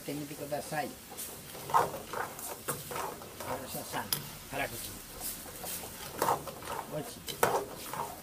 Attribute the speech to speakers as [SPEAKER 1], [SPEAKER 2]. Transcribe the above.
[SPEAKER 1] ってみてください。吉田さん、辛口。おいしい。